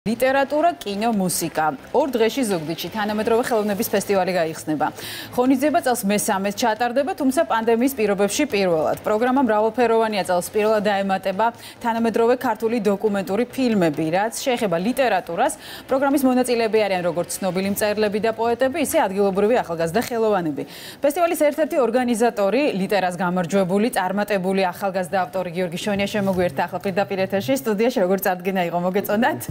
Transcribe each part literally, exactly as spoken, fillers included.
Ლიტერატურა, კინო, მუსიკა. ორ დღეში ზუგდიდში თანამედროვე ხელოვნების ფესტივალი გაიხსნება. ღონისძიება წელს მესამეს ჩატარდება, თუმცა პანდემიის პირობებში პირველად. პროგრამა მრავალფეროვანია, წელს პირველად დაემატება თანამედროვე ქართული დოკუმენტური ფილმები, რაც შეეხება ლიტერატურას. პროგრამის მონაწილეები არიან როგორც ცნობილი მწერლები და პოეტები, ისე ადგილობრივი ახალგაზრდა ხელოვანები. ფესტივალის ერთ-ერთი ორგანიზატორი, ლიტერას გამარჯვებული, წარმატებული ახალგაზრდა ავტორი გიორგი შონია შემოგვიერთდა ახლა პირდაპირ ეთერში სტუდიაში, როგორც წარდგენა იყო, მოგეწონათ?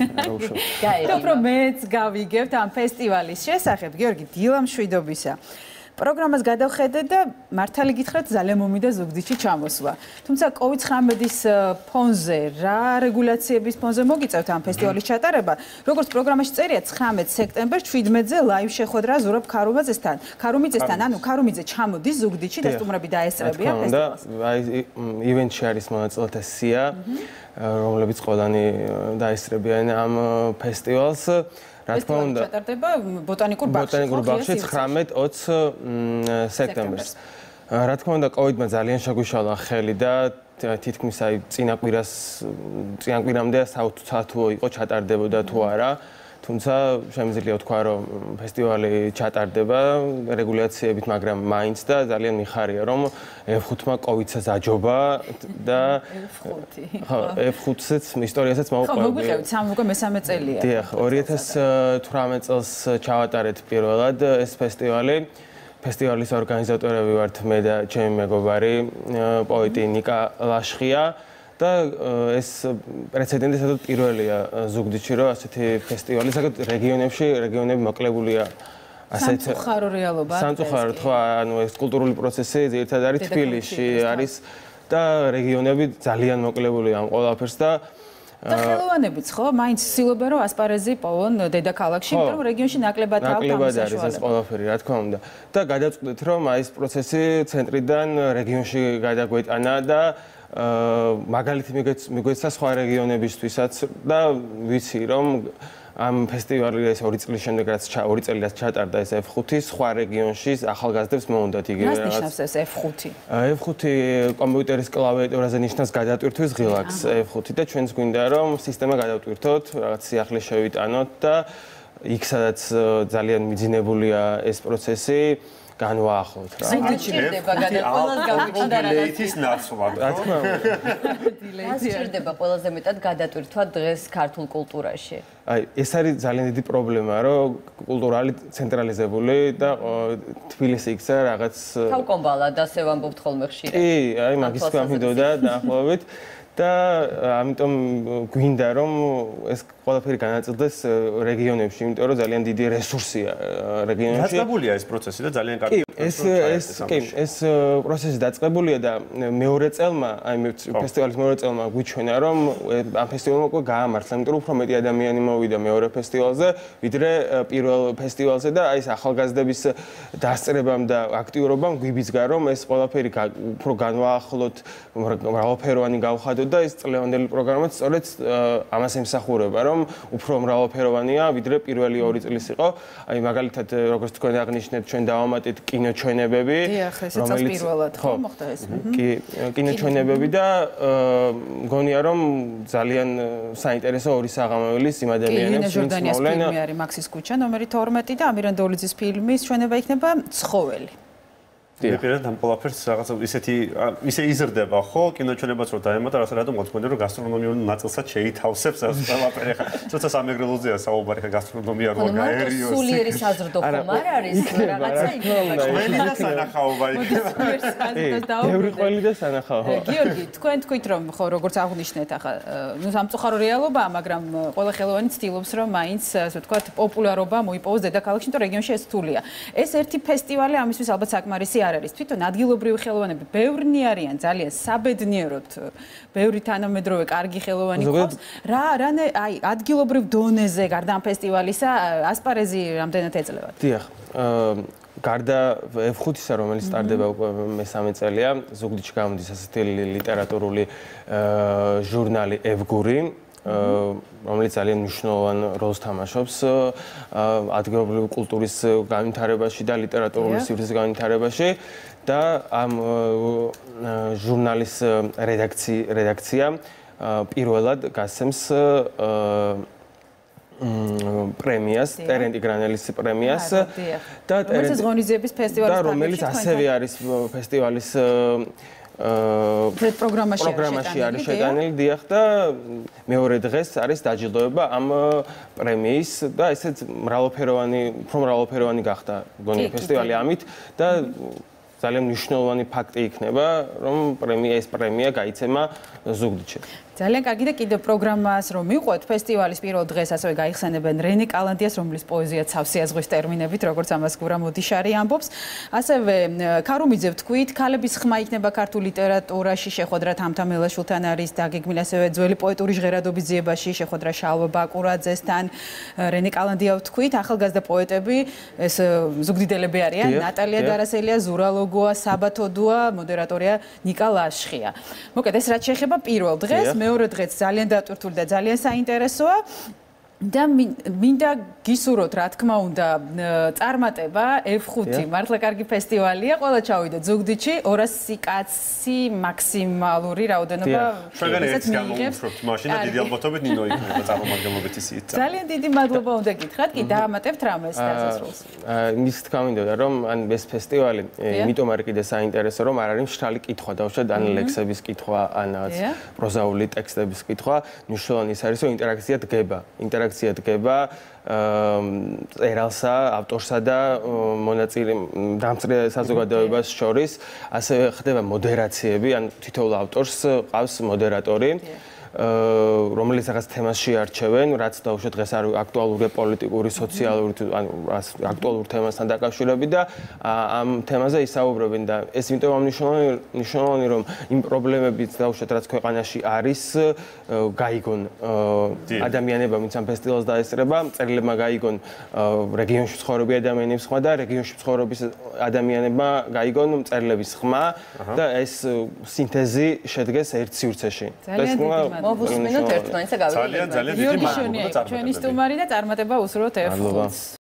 Უფრო მეც გავიგებთ ამ ფესტივალის შესახებ, გიორგი, დილა მშვიდობისა. პროგრამას გადავხედეთ და მართალი გითხრათ, ძალიან მომიდა ზუგდიდში ჩამოსვლა. თუმცა კოვიდ ცხრამეტის ფონზე, რა რეგულაციების ფონზე მოგიწევთ ამ ფესტივალის ჩატარება? როგორც პროგრამაში წერია, ცხრამეტ სექტემბერს შვიდმეტზე ლაივ შეხვედრა ზურაბ ქარუმაძესთან. ქარუმიძესთან, ანუ ქარუმიძე ჩამოდის ზუგდიდში და სტუმრები დაესწრებიან ფესტივალს. აი ივენტში არის მონაწილეთა სია, რომლებიც ყველანი დაესწრებიან ამ ფესტივალს. რა თქმა უნდა, ჩატარდება ბოტანიკურ ბაღში. ბოტანიკურ ბაღში ცხრამეტ ოცს სექტემბერს. რა თქმა უნდა, კოვიდმა ძალიან შეგვიშალა ხელი და თითქმის აი წინა კვირას წინა კვირამდე საუთათუო იყო ჩატარდებოდა თუ არა. თუმცა შემიძლია ვთქვა, რომ ფესტივალი ჩატარდება რეგულაციებით, მაგრამ მაინც და ძალიან მიხარია, რომ ეფ ხუთმა კოვიდსაც აჯობა და ხო, ეფ ხუთსაც ისტორიასაც მოუყვება. ხო, მოგვიყევით, სამ უკვე მესამე წელია. დიახ, ორი ათას თვრამეტ წელს ჩავატარეთ პირველად ეს ფესტივალი. ფესტივალის ორგანიზატორები ვართ მე და ჩემი მეგობარი, პოეტი ნიკა ლაშხია. და ეს პრეცედენტი სადაც პირველია ზუგდიდში, რომ ასეთი ფესტივალი საკუთარ რეგიონებში, რეგიონები მოკლებულია ასეთ სამწუხარო რეალობა. სამწუხაროდ ხო, ანუ ეს კულტურული პროცესი ძირითადად არის თბილისში, არის და რეგიონები ძალიან მოკლებულია ამ ყველაფერს და და ხელოვანებიც ხო, მაინც ცდილობენ რომ ასპარეზი პოვონ დედაქალაქში, იმიტომ რომ რეგიონში ნაკლებად აქვს ამ ნაკლებად არის ეს ყველაფერი, რა თქმა უნდა. და გადავწყვეტით, რომ აი ეს პროცესი ცენტრიდან რეგიონში გადაგვეტანა და მაგალითი მიგვეცა სხვა რეგიონებისთვისაც და ვიცი რომ ამ ფესტივალის ეს ორი წლის შემდეგ რაც ორი წელი რაც ჩატარდა ეს ეფ ხუთი სხვა რეგიონში ახალგაზრდებს მოუნდათ იგივე რაღაც. რას ნიშნავს ეს ეფ ხუთი? ეფ ხუთი კომპიუტერის კლავიატურაზე ნიშნავს გადატვირთვის ღილაკს ეფ ხუთი და ჩვენც გვინდა რომ სისტემა გადავტვირთოთ, რაღაც სიახლე შევიტანოთ და იქ სადაც ძალიან მიძინებულია ეს პროცესი განვაახლოთ რა. სჭირდება გადაწყვეტილებას გავიჩნდა დილეითის ნაცვლად. რა თქმა უნდა. დილეითი სჭირდება ყველაზე მეტად გადატვირთვა დღეს ქართულ კულტურაში. აი, ეს არის ძალიან დიდი პრობლემა, რომ კულტურალი ცენტრალიზებული და თბილისი იქცა რაღაც თავკომბალად ასე ვამბობთ ხოლმე ხშირად. კი, აი მაგის თქვა მინდოდა დაახლოებით და ამიტომ გვინდა რომ ეს ყველაფერი განაწილდეს რეგიონებში, იმიტომ რომ ძალიან დიდი რესურსია რეგიონებში. დაწყებულია ეს პროცესი და ძალიან კარგი. ეს ეს კი, ეს პროცესი დაწყებულია და მეორე წელმა, აი ფესტივალის მეორე წელმა გვიჩვენა რომ ამ ფესტივალმა უკვე გაამართლა, იმიტომ რომ უფრო მეტი ადამიანი მოვიდა მეორე ფესტივალზე, ვიდრე პირველ ფესტივალზე და აი ეს ახალგაზრდების დასწრებამ და აქტიურობამ გვიბიძგა რომ ეს ყველაფერი უფრო განვაახლოთ, მრავალფეროვანი გავხადოთ და ეს წლევანდელი პროგრამაც სწორედ ამას ემსახურება, რომ უფრო მრავალფეროვანია, ვიდრე პირველი ორი წლის იყო. აი მაგალითად, როგორც თქვენ აღნიშნეთ, ჩვენ დავამატეთ კინოჩვენებები, რომელიც პირველად ხო მოხდა ეს. კი, კინოჩვენებები და მგონია რომ ძალიან საინტერესო ორი საღამოების იმ ადამიანებს ვინც მოვლენ. ფილმი არის მაქსის ქუჩა ნომერი თორმეტი და ამირანდოლიძის ფილმის ჩვენება იქნება ცხოველი. პირდაპირ ამ ყველაფერს რაღაც ისეთი ისე იზრდება ხო კინოჩვენებაც რომ დაემატა რასაც რატომ მოწმენდა რომ გასტრონომიულ ნაწილსაც შეითავსებს ეს ყველაფერი ხა ცოტა სამეგრელოზეა საუბარი ხა გასტრონომია რო გაერიოს სულიერი საზრდო ხომ არ არის რაღაცა იქნება ყველი და სანახაობა იქნება ბევრი ყველი და სანახაობა გიორგი თქვენ თქვით რომ ხო როგორც აღნიშნეთ ახლა ნუ სამწუხარო რეალობაა მაგრამ ყველა ხელოვანი ცდილობს რომ მაინც ასე ვთქვათ პოპულარობა მოიპოვოს დედაქალაქში თუ რეგიონში ეს რთულია ეს ერთი ფესტივალი ამისთვის ალბათ საკმარისი არის თვითონ ადგილობრივი ხელოვანები ბევრნი არიან ძალიან საბედნიეროდ ბევრი თანამედროვე კარგი ხელოვანი ყავს რა რანე აი ადგილობრივ დონეზე გარდა ამ ფესტივალისა ასპარეზი რამდენად ეძლევათ? დიახ გარდა ეფ ხუთისა რომელიც სტარდება უკვე მესამე წელია ზუგდიდში გამოდის ასეთი ლიტერატურული ჟურნალი ევგური რომელიც ძალიან მნიშვნელოვან როლს თამაშობს ადგილობრივი კულტურის განვითარებაში და ლიტერატურული სივრცის განვითარებაში და ამ ჟურნალის რედაქცია პირველად გასცემს პრემიას, ტერენტი გრანელის პრემიას და რომელიც ღონისძიების ფესტივალის და რომელიც ასევე არის ფესტივალის აა პროგრამაში პროგრამაში არის შეტანილი, დიახ და მეორე დღეს არის დაჯილდოება ამ პრემიის და ესეც მრავალფეროვანი, უფრო მრავალფეროვანი გახდა გონია ფესტივალი ამით და ძალიან მნიშვნელოვანი ფაქტი იქნება, რომ პრემია ეს პრემია გაიცემა ზუგდიდში. ძალიან კარგი და კიდევ პროგრამას რომ მივყვეთ ფესტივალის პირველ დღეს ასევე გაიხსენებენ რენე კალანდიას, რომლის პოეზია ცავსია ზღვის ტერმინებით, როგორც ამას გურა მოდიშარი ამბობს. ასევე ქარუმიძე ვთქვით, ქალების ხმა იქნება ქართულ ლიტერატურაში, შეხვედრა თამთა მელაშვილთან არის დაგეგმილი, ასევე ძველი პოეტური ჟღერადობის ძიებაში, შეხვედრა შალვა ბაკურაძესთან, რენე კალანდია ვთქვით, ახალგაზრდა პოეტები, ეს ზუგდიდელები არიან, ნატალია დარასელია, ზურა ლოგოა, საბათოდოა, მოდერატორია ნიკა ლაშხია. მოკეთ ეს რაც შეეხება პირველ დღეს, მეორე დღეც ძალიან დატვირთული და ძალიან საინტერესოა და მინდა გისურვოთ, რა თქმა უნდა, წარმატება ეფ ხუთი მართლა კარგი ფესტივალია, ყველა ჩავიდეთ ზუგდიდში, ორასი კაცი მაქსიმალური რაოდენობა. შეგან ერთს გამოვუშვებთ მაშინ და დიდი ალბათობით ნინო იქნება წარმომადგენლობითი სიით. ძალიან დიდი მადლობა უნდა გითხრათ, კი დაამატებთ რამეს დასასრულს. მის თქმა მინდოდა რომ ან ეს ფესტივალი იმიტომ არის კიდე საინტერესო, რომ არ არის მშრალი კითხვა, დავუშვათ ან ლექსების კითხვა, ან რაღაც პროზაული ტექსტების კითხვა, მნიშვნელოვანი ის არის, რომ ინტერაქცია დგება. ინტერაქცია დგება წერალსა, ავტორსა და მონაწილე დამწრე საზოგადოებას შორის, ასევე ხდება მოდერაციები, ან თითოეულ ავტორს ყავს მოდერატორი. რომელიც რაღაც თემას შეარჩევენ, რაც დაუშვათ დღეს არის აქტუალური პოლიტიკური, სოციალური, ან აქტუალურ თემასთან დაკავშირებით და ამ თემაზე ისაუბრებენ და ეს იმიტომ მნიშვნელოვანი, მნიშვნელოვანი რომ იმ პრობლემებიც დაუშვათ რაც ქვეყანაში არის, გაიგონ ადამიანებმა, ვინც ამ ფესტივალს დაესწრება, წერილებმა გაიგონ რეგიონში ცხოვრობი ადამიანების ხმა და რეგიონში ცხოვრობის ადამიანებმა გაიგონ წერილების ხმა და ეს სინთეზი შედგეს ერთ სივრცეში. მოვუსმინოთ ერთმანეთს და გავიგებთ. ძალიან ძალიან დიდი მადლობა და წარმატებები. ჩვენი სტუმარი და წარმატება უსურვოთ ეფ ხუთს.